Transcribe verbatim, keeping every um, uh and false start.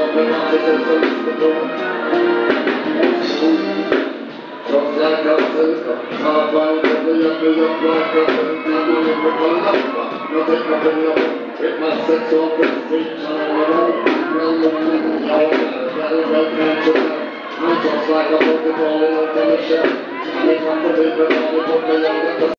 I'm just like a book, it's all in the finish. I'm